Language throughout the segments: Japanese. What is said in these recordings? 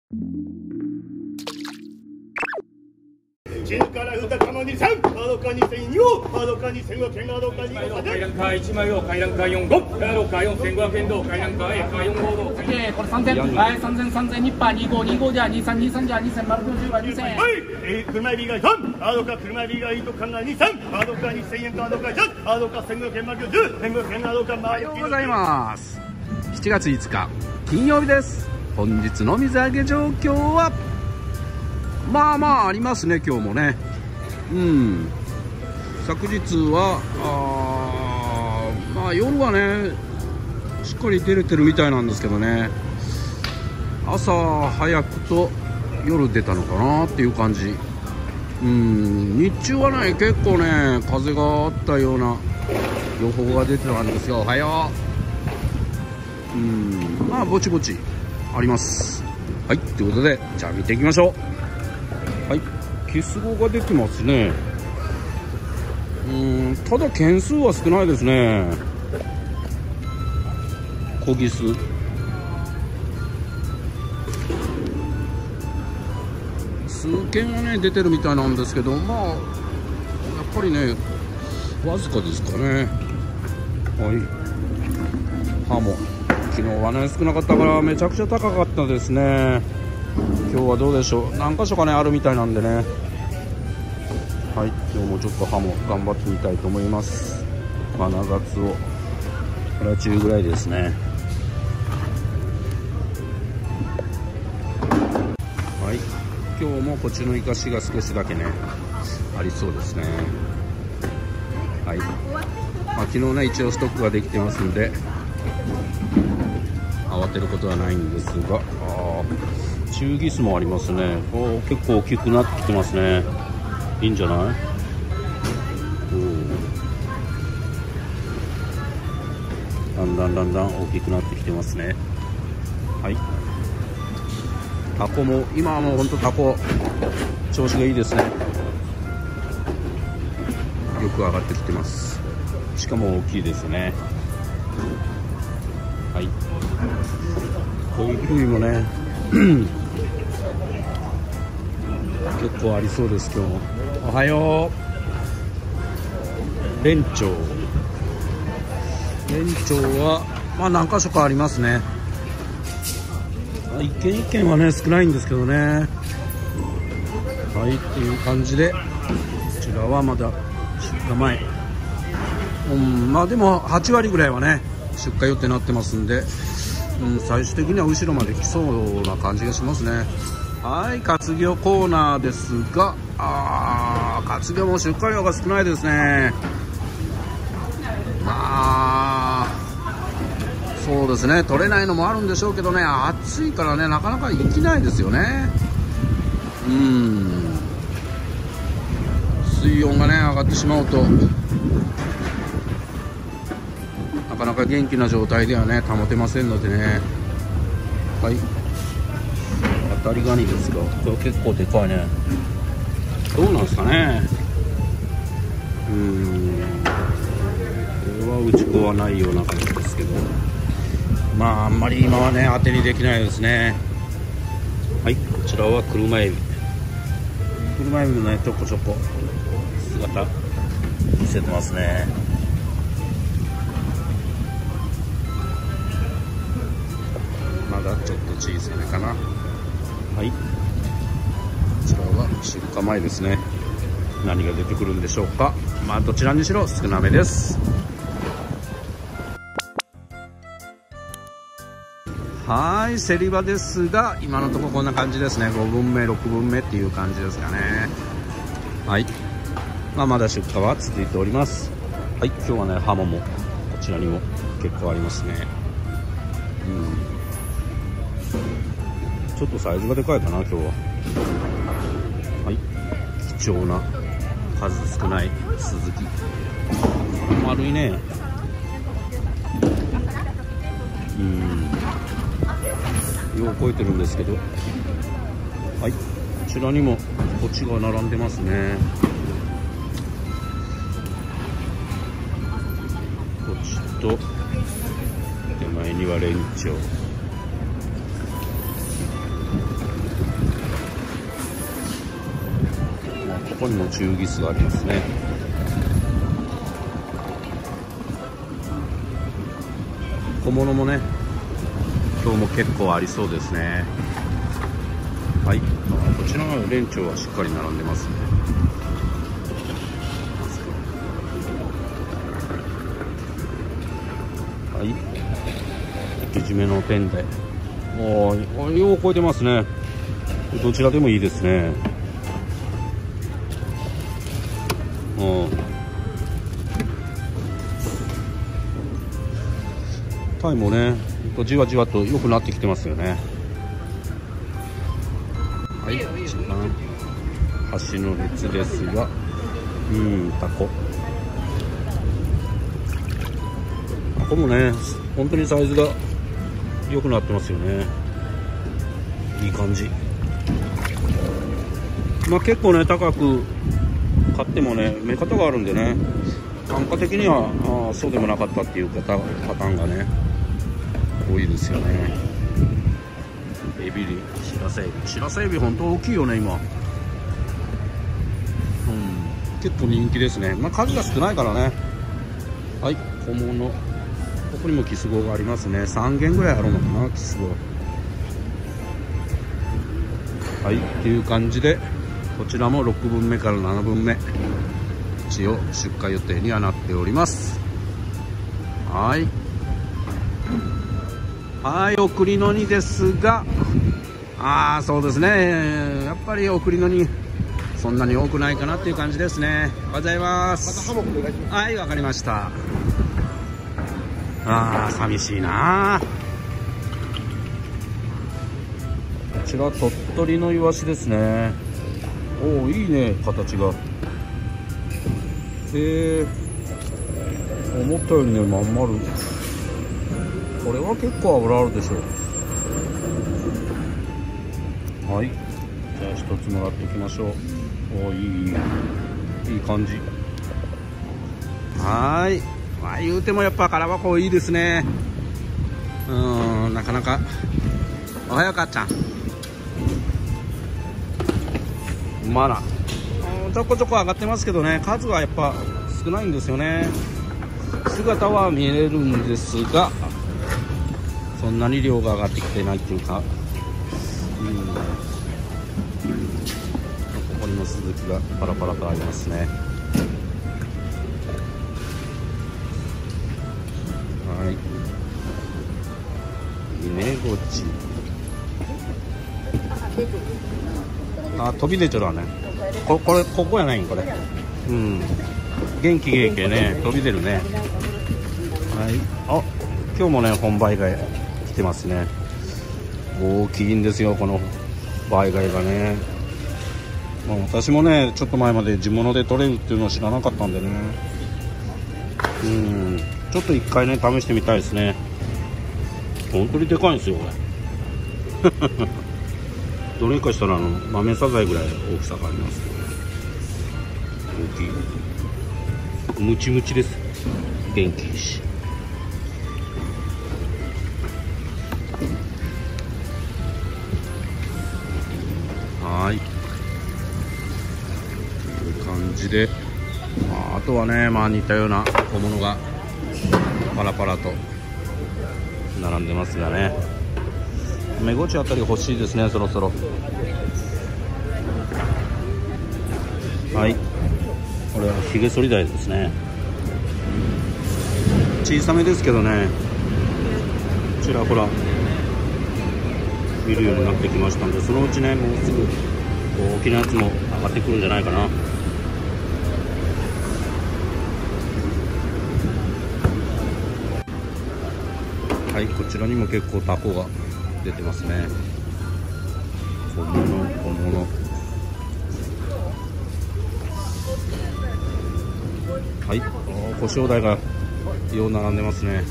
中から二玉に3、ハドカ2004、ハドカ2500円、ハドカ2500円。回覧カー1枚を、回覧カー45、ハドカー4500円銅、回覧カー A、カー45銅。 これ3000、はい、3000、3000、ニッパー25、25じゃ、23、23じゃ、2000、丸50は2000円。 はい、車エビが4、ハドカ車エビがいいと考え23、ハドカ2000円、ハドカ10、ハドカ1500円、丸50、1500円、ハドカ丸50。 おはようございます。7月5日、金曜日です。本日の水揚げ状況は、まあまあありますね、今日もね。昨日はまあ夜はねしっかり出れてるみたいなんですけどね、朝早くと夜出たのかなっていう感じ。日中はね結構ね風があったような予報が出てたんですよ。おはよう。まあぼちぼちあります。はい、ということでじゃあ見ていきましょう。はい、キスゴが出てますね。ただ件数は少ないですね。小ギス数件はね出てるみたいなんですけど、まあやっぱりねわずかですかね。はい、ハモ昨日はね少なかったからめちゃくちゃ高かったですね。今日はどうでしょう。何箇所かねあるみたいなんでね。はい、今日もちょっとハモ頑張ってみたいと思います。マナガツオこれは中ぐらいですね。はい、今日もこっちのイカシが少しだけねありそうですね。はい、昨日ね一応ストックができてますんで慌てることはないんですが、中ギスもありますね。結構大きくなってきてますね。いいんじゃない？だんだん大きくなってきてますね。はい、タコも今はもうほんとタコ調子がいいですね。よく上がってきてます。しかも大きいですね。はい、こういう風もね結構ありそうです。今日もおはよう。連長はまあ何箇所かありますね。一軒一軒はね少ないんですけどね。はい、っていう感じでこちらはまだ出荷前。まあでも8割ぐらいはね出荷予定になってますんで、最終的には後ろまで来そうな感じがしますね。はい、活魚コーナーですが、活魚も出荷量が少ないですね。まあそうですね、取れないのもあるんでしょうけどね、暑いからねなかなか行きないですよね。水温がね上がってしまうとなかなか元気な状態ではね保てませんのでね。はい、当たりガニですが、これ結構でかいね。どうなんですかね。これは打ち粉はないような感じですけど、まああんまり今はね当てにできないですね。はい、こちらは車エビもねちょこちょこ姿見せてますね。まだちょっと小さめかな。はい、こちらは出荷前ですね。何が出てくるんでしょうか。まあどちらにしろ少なめです。はい、競り場ですが今のところこんな感じですね。5分目6分目っていう感じですかね。はい、まだ出荷は続いております。はい、今日はねハモもこちらにも結構ありますね。ちょっとサイズがでかいかな今日は。はい、貴重な数少ないスズキ丸いね。よう超えてるんですけど。はい、こちらにもこっちが並んでますね。こっちと手前にはレンチョウ。 こにも中ギスがありますね。小物もね今日も結構ありそうですね。はい、こちらのレンチョウはしっかり並んでますね。はい、大きめのペンで、おー、よう超えてますね。どちらでもいいですね。タイもねじわじわと良くなってきてますよね。はい、一番端の列ですが、タコもね本当にサイズが良くなってますよね。いい感じ。結構ね高く買ってもね目方があるんでね、単価的にはそうでもなかったっていうパターンがね多いですよね。エビリシラスエビ本当大きいよね今。結構人気ですね。数が少ないからね。はい、小物、ここにもキス号がありますね。3軒ぐらいあるのかな、キス号。はい、っていう感じでこちらも6分目から7分目一応出荷予定にはなっております。はい、送りの荷ですが、そうですね、やっぱり送りの荷そんなに多くないかなっていう感じですね。おはようございます。はい、わかりました。寂しいな。こちら鳥取のイワシですね。いいね形が。思ったよりねまん丸。これは結構脂あるでしょう。はい、じゃあ一つもらっていきましょう。いい感じ。言うてもやっぱ空箱いいですね。なかなか。おはようかっちゃん。ちょこちょこ上がってますけどね、数はやっぱ少ないんですよね。姿は見えるんですがそんなに量が上がってきてないっていうか、ここにもスズキがパラパラとありますね。はい、イネゴチ、飛び出ちゃうわね。ここやないんこれ。元気ね、飛び出るね。今日もね本バイ貝来てますね。大きいんですよこのバイ貝がね。私もねちょっと前まで地物で取れるっていうのを知らなかったんでね、ちょっと一回ね試してみたいですね。本当にでかいんですよこれ。どれかしたら豆サザエぐらい大きさがあります。大きい、ムチムチです。元気いいし。はい、という感じで、あとはね似たような小物がパラパラと並んでますがね。メゴチあたり欲しいですねそろそろ。はい、これはヒゲ剃り台ですね。小さめですけどねちらほら見るようになってきましたんで、そのうちねもうすぐ大きなやつも上がってくるんじゃないかな。はい、こちらにも結構タコが出てますね。小物。はい、コショウダイがよう並んでますね。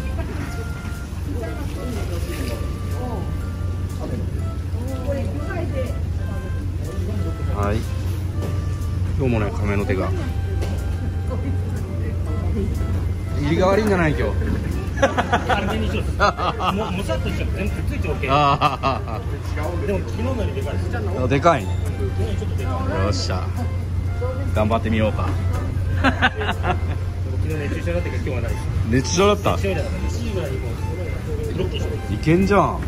はい、今日もね亀の手が入りが悪いんじゃない今日。 もさっとしちゃう。全部くっついちゃうけ。でも昨日のよりでかい。 でかいね。 ちょっとでかい。 よっしゃ。 頑張ってみようか。 昨日熱中症だったけど今日はないです。 熱中症だった。 熱中症だから2時ぐらいにもうロッキーしていけんじゃん。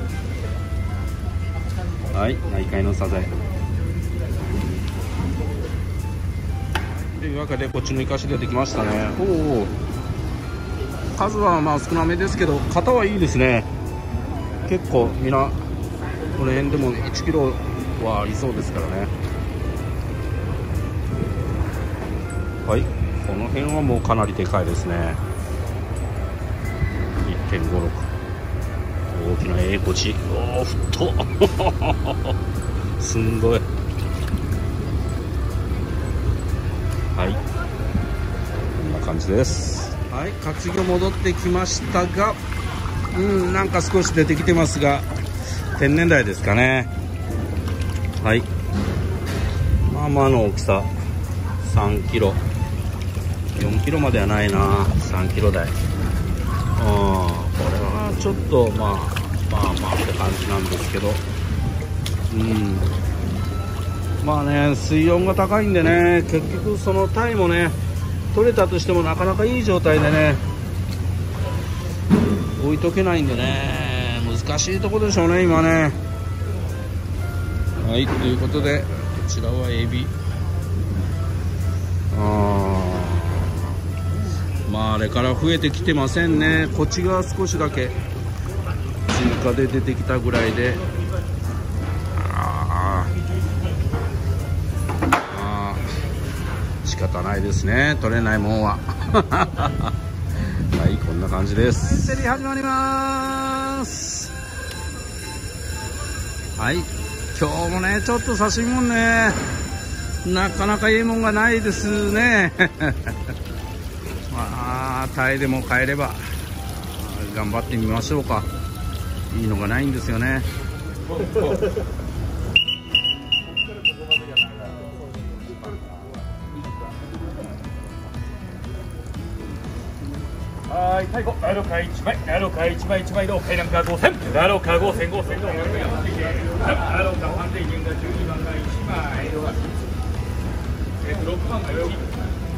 はい、内海のサザエ。というわけでこっちのイカシ出てきましたね。おお。数はまあ少なめですけど、型はいいですね。結構みんなこの辺でも1キロはありそうですからね。はい、この辺はもうかなりでかいですね。 1.56 大きなこち。おお、太っすんごい。はい、こんな感じです。はい、活魚戻ってきましたが、なんか少し出てきてますが、天然鯛ですかね。はい、まあまあの大きさ、3キロ4キロまではないな。3キロ台。これはちょっとまあって感じなんですけど、まあね、水温が高いんでね、結局その鯛もね取れたとしてもなかなかいい状態でね置いとけないんでね、難しいところでしょうね今ね。はい、ということでこちらはエビ。まああれから増えてきてませんね。こっちが少しだけ追加で出てきたぐらいで、仕方ないですね、取れないもんは。はい、こんな感じです。競り始まります。はい、今日もねちょっと刺身もねなかなかいいもんがないですね。まあタイでも買えれば頑張ってみましょうか。いいのがないんですよね。 はい、最後、アロカ1枚、アロカ1枚1枚の海南カー5000、アロカ5000、5000のアロカ3000円が12番が1枚、6番が4枚。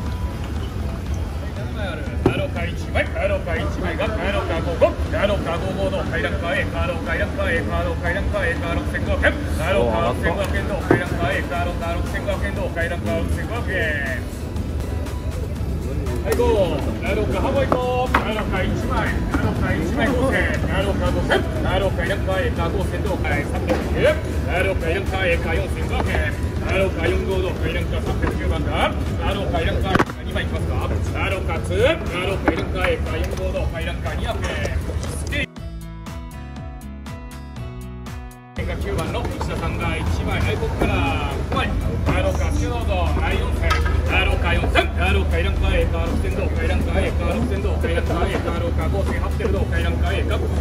アロカ1枚、アロカ1枚がアロカ55、アロカ55の海南カーへ、アロカ海南カーへ、アロカ海南カーへ、アロ6500円、アロカ6500円の海南カーへ、アロカ6500円の海南カー6500円。はい、ゴー。アロカハモイコー。アロカ1枚。アロカ1枚5000。アロカ5000。アロカイランカーエーカー5000と310。アロカイランカーエーカー4500円。アロカ4号のカイランカー310番が。アロカイランカーエーカー2枚いきますか。アロカ2。アロカイランカーエーカー4号のカイランカー200円。9番の石田さんが1枚、はい、ここから5枚、アロカ9度、はい、4000、アロカ4000、アロカイランカーエーカー6000度、カイランカーエーカー6000度、カイランカーエーカーアロカ5800度、カイランカーエーカー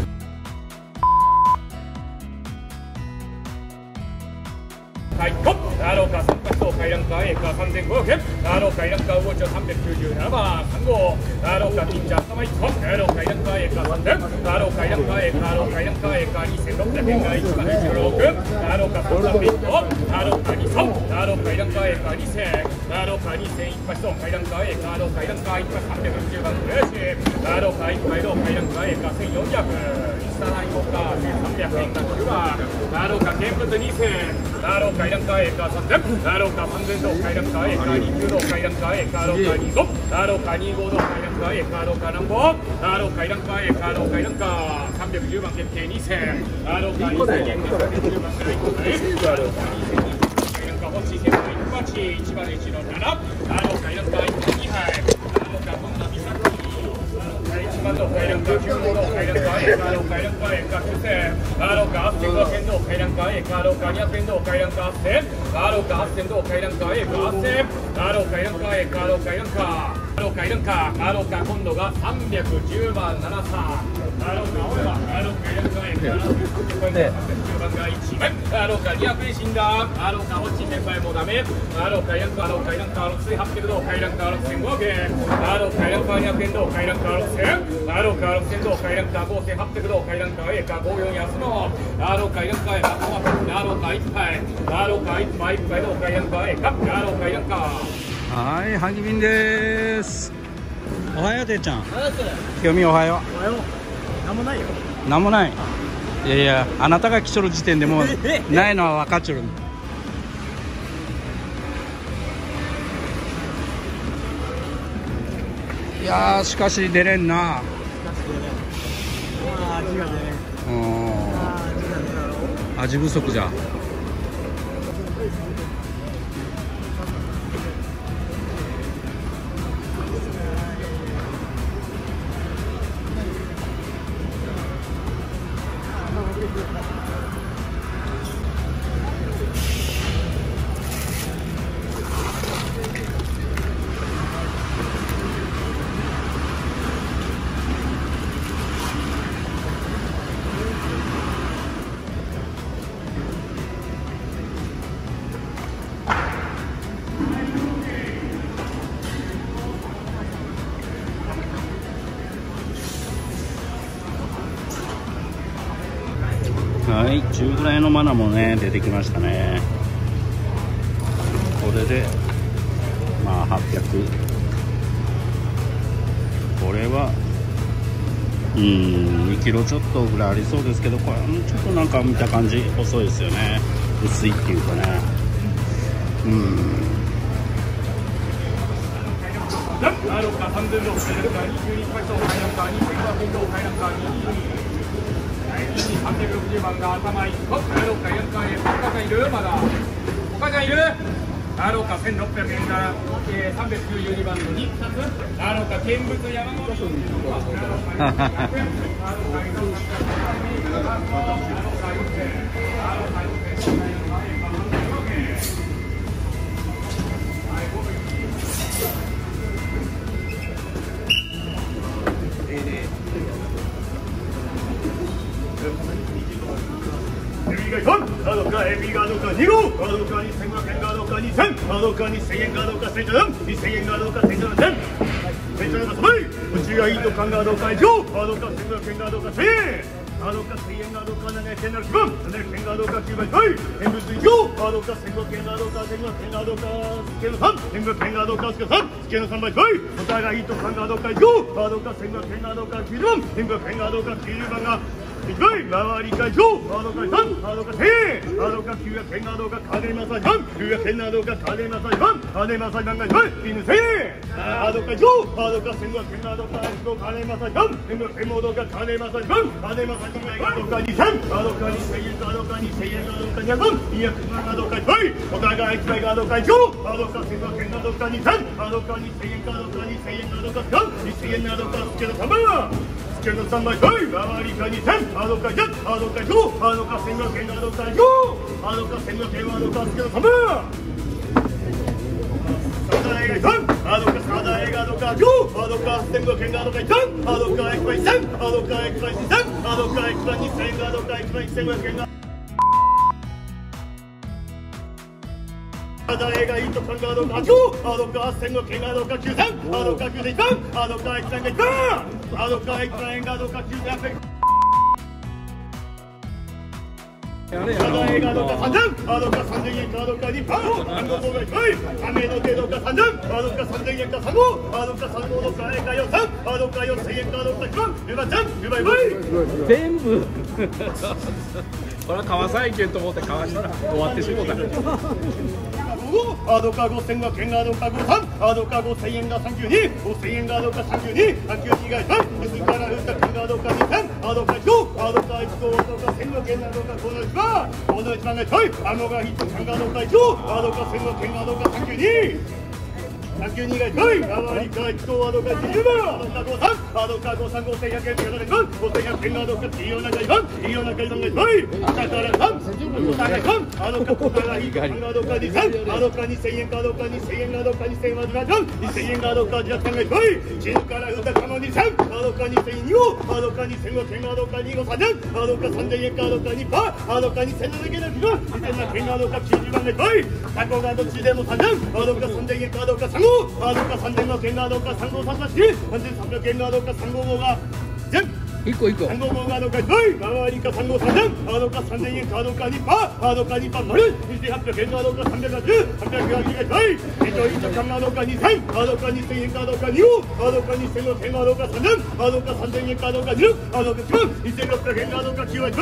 はい、アロカ3発とカイランカーエーカー3500円、アロカイランカーウォッチャー397番、35、アロカピッチャー3枚1本、アロカイランカーエーカー3000、アロカイランカーエーカー、アロカイランカーエーカー2600円が1番16、アロカ3番ビット、アロカ2000、アロカイランカーエーカー2000、アロカ2000一発とカイランカーエーカー、アロカイランカー1発360番フレッシュ、アロカ1回のカイランカーエーカー1400、インスタラインコッカー1300円が9番、アロカ見物2000、アロカイランカーエーカー3000、アロカ3000のカイランカーエーカー29のカイランカーエーカーアロカ25、アロカ25のカイランカーエーカーアロカ何本、アロカイランカーエーカーアロカイランカー310番決定2000、アロカ2000円が310番くらいアロカ2000カイランカー星1000の1八1番1の7、アロカイランカー1杯2杯、アロカこんな美咲1番のカイランカー9号のカイランカーエーカーアロカイランカーエーカー9000、アロカ8500円のカイランカーエーカーアロカ200円のカイランカー8000、アロカ8000のカイランカーエーカー8000、アロカイランカーエーカーアロカイランカーアロカいらんか、アロカ今度が310番7さアロカ俺はアロカいらんか310番が1枚アロカ200円死んだアロカ落ち先輩もダメアロカいらんかアロカいらんか6800どうかいらんか6500円アロカいらんか200円どうかいらんか6000アロカ6000どうかいらんか5800どうかいらんかAか54安のアロカいらんかアロカ1杯アロカ1杯1杯どうかいらんかAかアロカいらんかはい、はぎびんです。おはよう、てっちゃん。清美おはよう。 おはよう。なんもないよ。 なんもない。いやいや、あなたが来ちょる時点でもうないのは分かっちょる。いやー、しかし出れんな。 味がね。 味不足じゃ。はい、中ぐらいのマナもね出てきましたね。これでまあ800、これは2キロちょっとぐらいありそうですけど、これちょっとなんか見た感じ細いですよね。薄いっていうかね。 アロカ3000度を買いらんか22回と買いらんか2500度を買いらんか360番が頭1個アロカいらんか他がいるまだ他がいるアロカ1600円が392番の2つアロカ見物山本っていうのはアロカ200円アロカガードかエビガードか2号ガードか2500円ガードか2000ガードか2000円ガードか1000 2000円ガードか1000 1000円が寒いうちがいいと勘ガードか1号ガードか1500円ガードか1000円ガードか1000円ガードか700円なる9番700円ガードか9倍はい見物1号ガードか1500円ガードか1500円ガードかスケの3 1500円ガードかスケの3スケの3倍はいお互いいいと勘ガードか1号ガードか1500円ガードか90番1500円ガードか90番が1回回り会長ハード会3ハード会10ハード会900円ガードか金マサイ番900円ガードか金マサイ番金マサイ番が1犬1000円ハード会長ハードか1500円ガードか金マサイ番1500円モードか金マサイ番金マサイ番ガードか2000ハードか2000円ガードか2000円ガードか200番200万ガードか1お互い1回ガード会長ハードか1500円ガードか2000ハードか2000円ガードか2000円ガードか2000円ガードかスケの3番スケの3倍はい回りか2000ハードか1ハードか5ハードか1500円ガードか5ハードか1500円ガードかスケの3番サダエが1ハードかサダエガードか5ハードか1500円ガードか1ハードか1倍1000ハードか1倍2000ハードか1倍2000円ガードか1倍1500円ガードサダエが1と3ガードか8ハードか1500円ガードか9000ハードか9000ハードか1万が1ハードか1万円ガードか9800円サダエガードか3000ハードか3000円ガードか2パー暗号が1雨の程度か3000ハードか3000円か3号ハードか3号のか円か43ハードか4000円ガードか1万10万ちゃん10倍倍全部これは川崎県と思って川したら終わってしもうたハードか5500円ガードか53ハードか5000円が32 5000円ガードか32 32が1薄から打った金ガードか2000ハードか1ハードか1号とか1500円ガードかこの1番この1番が1顎がヒット金ガードか1ハードか1500円ガードか32 32が1回回りか1とハードか20番ハードか535100円が1番5100円ガードかいいようなが1番いいようなが1番が1回下から3 1個1個。 3号がどか回りか3号3段か3000円カードか2パ2パ丸2800円カードか380、300円か1とカードか2000か2000円カードか2号か2000円カードか3段か3000円カードか2か1万2600円カードか9割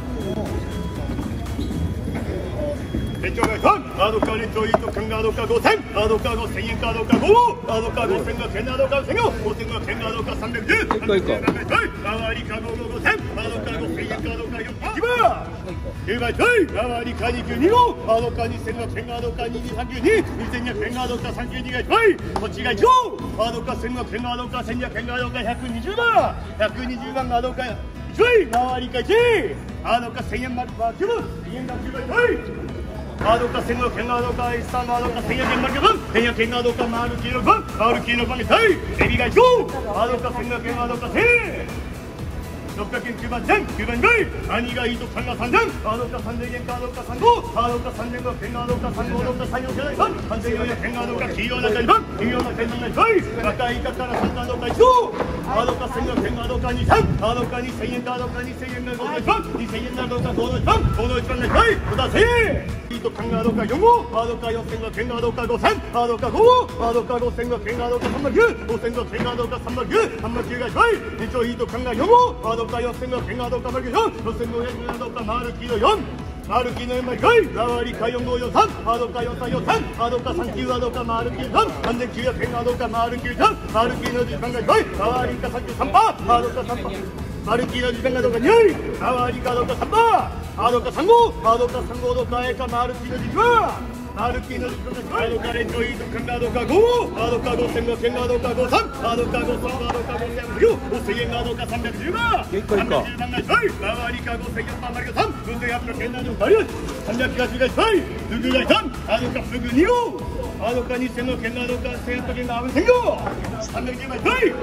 連長が3か連長1とカンガードか5000か5000円カードか5か5000が1000か5000が5000が1000カードか310 1個1個。 回りか5000か5000円カードか4番9倍回りか22号か2000が1000カードか2232 2200カードか32が1倍こっちが1号か1000が1000カードか1200カードか120番120番カードか1倍回りか1か1000円まで9番1000円が9倍カードか1000の剣カードか1カードか1000円剣マルケ番1000円剣カードかマルキーの番マルキーの番でエビが1号カードか1000の剣カードか1000 600円9番1000、9番2倍兄がいいと3が3000カードか3000円カードか3号カードか3000の剣カードか3号か3、4じゃないか3000円の剣カードか黄色な剣番黄色な剣番が1倍赤いかから3カードか1号カードか1000の剣カードか2000カードか2000円カードか2000円が5の1番2000円カードか5の1番5の1番が1倍また1000いいとカードか4号カードか4000が剣カードか5000カードか5号カードか5000が剣カードか3万9 5000が剣カードか3万9 3万9が1倍一応いいとカード4号カードか4000が剣カードかマルキー4 4500カードかマルキーの4マルキーの4枚回りか4543カードか4343カードか39カードかマルキー3 3900剣カードかマルキー3マルキーの13が1回りか33パーカードか3パーマルキーの時間がどうか2回りかどうか3パーカードか3号カードか3号どうかかマルキーの時間マルキーの時間がカードかレンジョイとカンガードか5号カードか5000が剣カードか53カードか5000カードか5000円カードか310番310番が1回回りか5000パーマルキー3 5800円など回り300が1回フグが3カードかフグ2号カードか2000の剣カードか1800円が合う1000号310番1回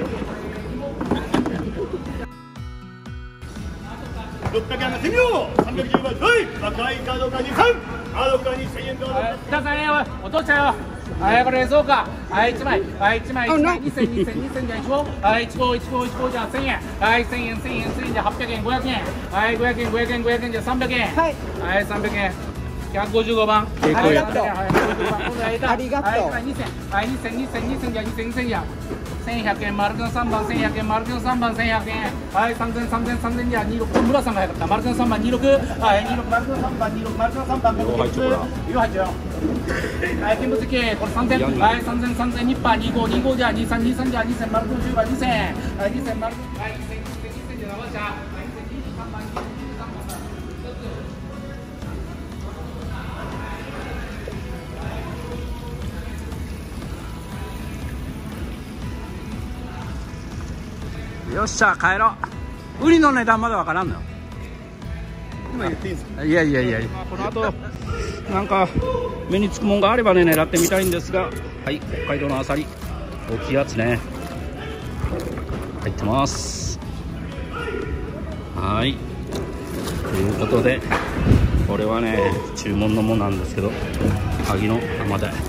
600円が1000秒310番赤いカードか2000カードか2000円カードか出さねえよお父ちゃんよはいこれそうかはい1枚はい1枚1枚2000じゃ1号はい1号じゃ1000円はい1000円じゃ800円500円はい500円じゃ300円はい300円155番結構やったありがとうはい2000じゃ2000じゃ1100円、マルクの3番1100円、マルクの3番1100円、はい、3000じゃ26、村さんが早かった、マルクの3番26、はい、26、マルクの3番26、マルクの3番、色入っちゃうよ。はい、見物系、これ3000、はい、3000、日パー25じゃ23じゃ2000、マルクの10番2000、はい、2000、マルク、はい、2000じゃ長じゃ、はい、2023番、23番。 よっしゃ帰ろう。ウリの値段まだわからんのよ。 今言っていいんですか。 いやこの後なんか目につくもんがあればね狙ってみたいんですが、はい、北海道のアサリ大きいやつね入ってます。はい、ということでこれはね注文のものなんですけど萩のアマダイ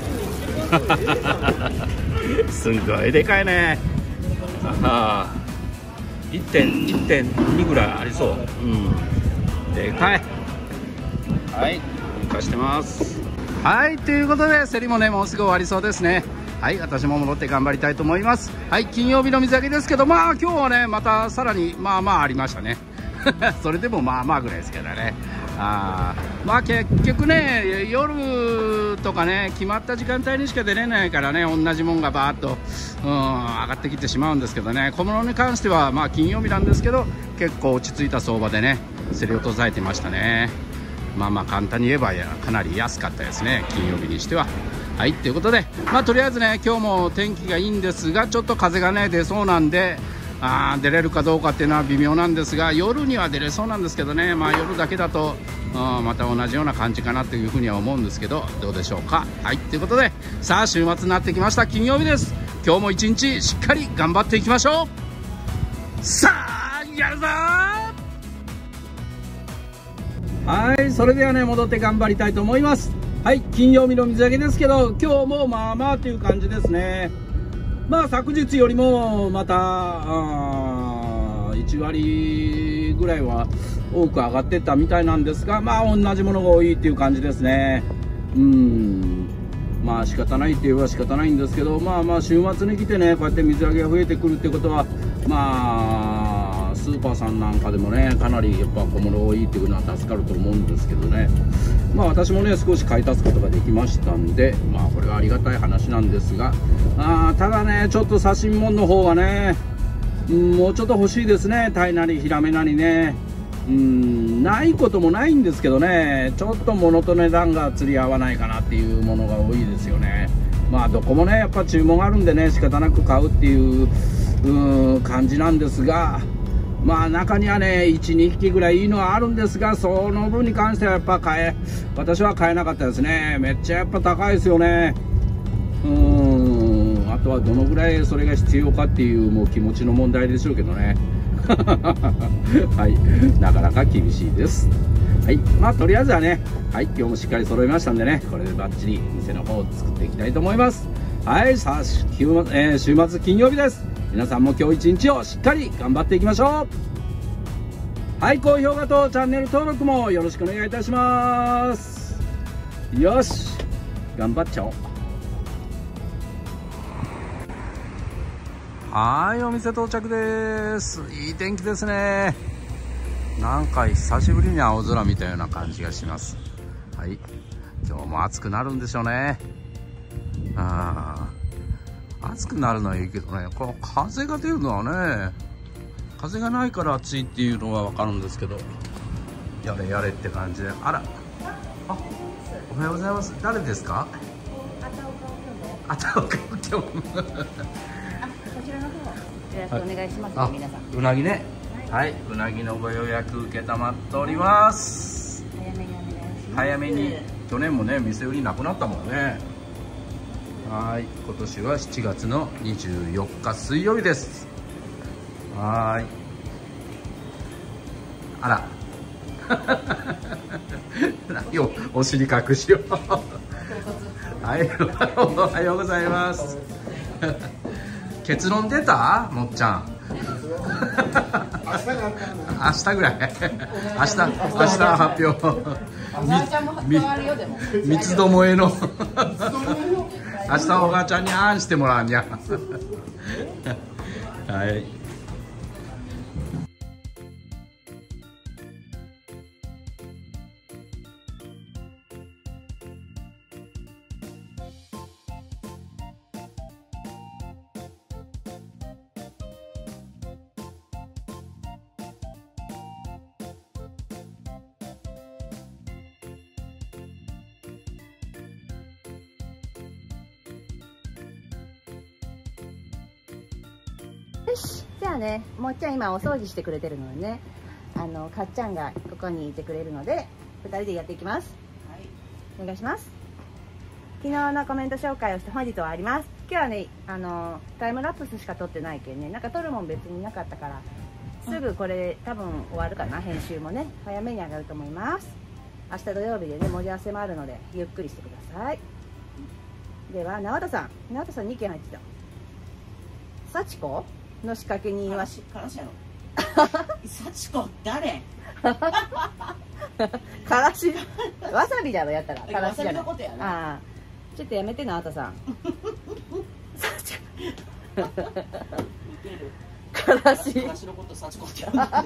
すんごいでかいね。1.2 ぐらいありそう。でかい。はい、浮かしてます。はい、ということで競りもねもうすぐ終わりそうですね。はい、私も戻って頑張りたいと思います。はい、金曜日の水揚げですけど、まあ今日はねまたさらにまあありましたねそれでもまあぐらいですけどね。まあ結局ね夜とかね決まった時間帯にしか出れないからね同じもんがバーッと上がってきてしまうんですけどね、小物に関してはまあ金曜日なんですけど結構落ち着いた相場でね競り落とされてましたね。まあ簡単に言えばかなり安かったですね金曜日にしては。はい、ということでまあとりあえずね今日も天気がいいんですがちょっと風がね出そうなんで出れるかどうかっていうのは微妙なんですが、夜には出れそうなんですけどね、夜だけだとまた同じような感じかなというふうには思うんですけど、どうでしょうか。はいということで、さあ週末になってきました。金曜日です。今日も一日しっかり頑張っていきましょう。さあやるぞー。はい、それではね、戻って頑張りたいと思います。はい、金曜日の水揚げですけど、今日もまあまあという感じですね。昨日よりもまた1割ぐらいは多く上がってったみたいなんですが、同じものが多いっていう感じですね。仕方ないって言えば仕方ないんですけど、週末に来てね、こうやって水揚げが増えてくるってことは、スーパーさんなんかでもね、かなりやっぱ小物多いっていうのは助かると思うんですけどね。私もね、少し買い足すことができましたんで、これはありがたい話なんですが、ただね、ちょっと刺身もんの方がね、もうちょっと欲しいですね。タイなりヒラメなりね。ないこともないんですけどね、ちょっと物と値段が釣り合わないかなっていうものが多いですよね。どこもね、やっぱ注文があるんでね、仕方なく買うっていう感じなんですが、中にはね、1、2匹ぐらいいいのはあるんですが、その分に関してはやっぱ私は買えなかったですね。めっちゃやっぱ高いですよね。あとはどのぐらいそれが必要かっていうもう気持ちの問題でしょうけどね。はい、なかなか厳しいです。はい、とりあえずはね、はい、今日もしっかり揃いましたんでね、これでバッチリ店の方を作っていきたいと思います。はい、さあ週末金曜日です。皆さんも今日一日をしっかり頑張っていきましょう。はい、高評価とチャンネル登録もよろしくお願いいたします。よし、頑張っちゃおう。はい、お店到着です。いい天気ですね。なんか久しぶりに青空見たような感じがします。はい、今日も暑くなるんでしょうね。暑くなるのはいいけどね、この風が出るのはね、風がないから暑いっていうのは分かるんですけど、やれやれって感じで。おはようございます。誰ですか？あたおかおきょん。こちらの方よろしくお願いします、皆さん。うなぎね。はい、うなぎのご予約受けたまっております。早めにお願いします。早めに。去年もね、店売りなくなったもんね。はい、今年は7月の24日水曜日です。はい。あら。何をお尻隠しよう。はい、おはようございます。結論出た？もっちゃん。明日ぐらい。明日発表。三つどもえの。明日おばあちゃんにあんしてもらうんや。はい。 よし、じゃあね、もっちゃん今お掃除してくれてるのでね、かっちゃんがここにいてくれるので、2人でやっていきます。はい、お願いします。昨日のコメント紹介をして本日終わります。今日はね、タイムラプスしか撮ってないけんね、なんか撮るもん別になかったから、すぐこれ多分終わるかな、編集もね、早めに上がると思います。明日土曜日でね、盛り合わせもあるので、ゆっくりしてください。では、直人さん2件入ってた。幸子の仕掛け人はからしやろ。幸子誰？ からしわさびだろ、やったらからしじゃない。 わさびのことやな。 ああ、ちょっとやめてな、あたさん。からしのこと幸子ってやる。 か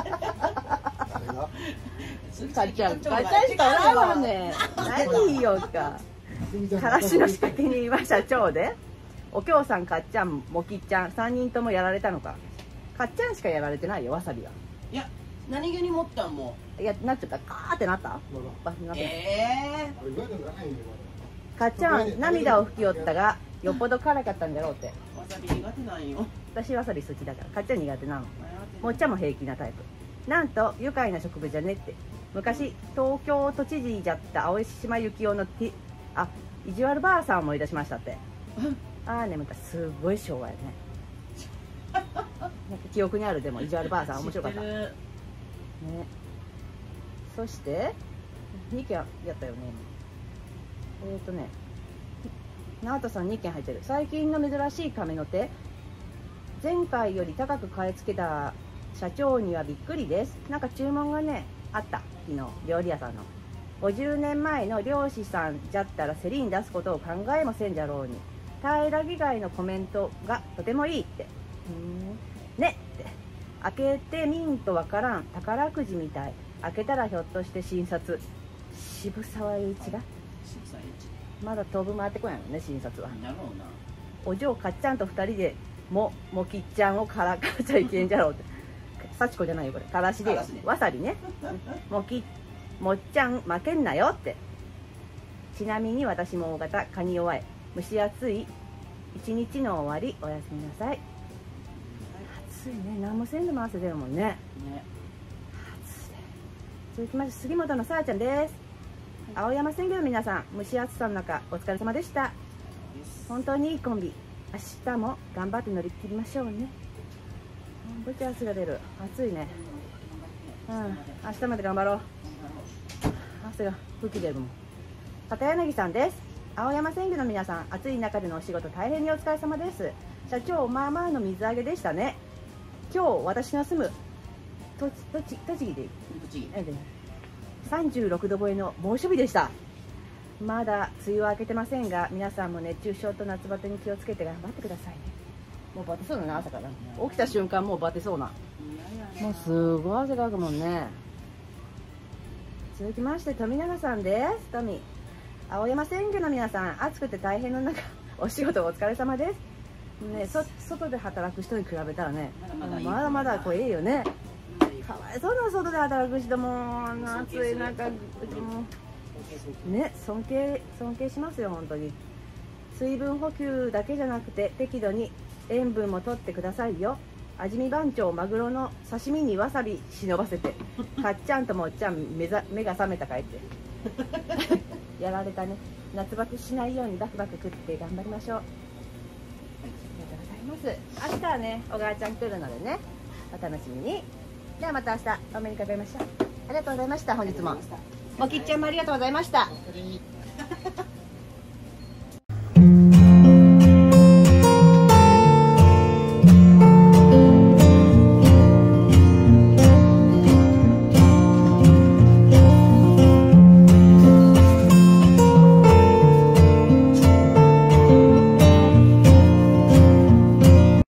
っちゃんしかおらんわね。何よか。からしの仕掛け人は社長で、おきょうさん、かっちゃん、もきっちゃん、3人ともやられたのか。かっちゃんしかやられてないよ、わさびは。 いや、何気に持ったんも。 いや、なっちゃった。カーってなった？かっちゃん、涙を拭きよったが、よっぽど辛かったんだろうって。 わさび苦手なんよ。 私わさび好きだから。かっちゃん苦手なの。もっちゃんも平気なタイプ。なんと愉快な植物じゃねって。昔東京都知事じゃった青島幸男の意地悪ばあさんを思い出しましたって。ああ眠たい。すごい昭和やね。なんか記憶にある。でも意地悪ばあさん面白かったね。そして2件やったよね。直人さん2件入ってる。最近の珍しい亀の手、前回より高く買い付けた社長にはびっくりです。なんか注文がねあった。昨日料理屋さんの50年前の漁師さんじゃったら競りに出すことを考えもせんじゃろうに。平義街のコメントがとてもいいって。ねって開けてみんとわからん宝くじみたい。開けたらひょっとして診察渋沢栄一がまだ当分回ってこないのね。診察はお嬢かっちゃんと2人でもきっちゃんをからかっちゃいけんじゃろうって。幸子じゃないよこれ。からしでわさびね。もっちゃん負けんなよって。ちなみに私も大型蚊に弱い。蒸し暑い一日の終わり。おやすみなさい。暑いね。何もせんでも汗出るもんね。続きまして杉本のさあちゃんです。青山鮮魚の皆さん、蒸し暑さの中お疲れ様でした。本当にいいコンビ。明日も頑張って乗り切りましょうね。ぶち汗が出る。暑いね。明日まで頑張ろう。汗が吹き出るもん。片柳さんです。青山鮮魚の皆さん、暑い中でのお仕事大変にお疲れ様です。社長、まあまあの水揚げでしたね。今日私の住む栃木で36度超えの猛暑日でした。まだ梅雨は明けてませんが、皆さんも熱中症と夏バテに気をつけて頑張ってくださいね。もうバテそうだな。朝から起きた瞬間もうバテそうな。もうすごい汗かくもんね。続きまして富永さんです。富青山鮮魚の皆さん、暑くて大変の中お仕事お疲れ様ですね。外で働く人に比べたらね、まだまだこういいよね。かわいそうな外で働く人も暑い中ね、尊敬しますよ本当に。水分補給だけじゃなくて適度に塩分も取ってくださいよ。味見番長マグロの刺身にわさび忍ばせてかっちゃんともっちゃん目が覚めたかいってやられたね。夏バテしないようにバクバク食って頑張りましょう。ありがとうございます。明日はね小川ちゃん来るのでね、お楽しみに。ではまた明日お目にかかりましょう。ありがとうございました。本日ももきっちゃんもありがとうございました。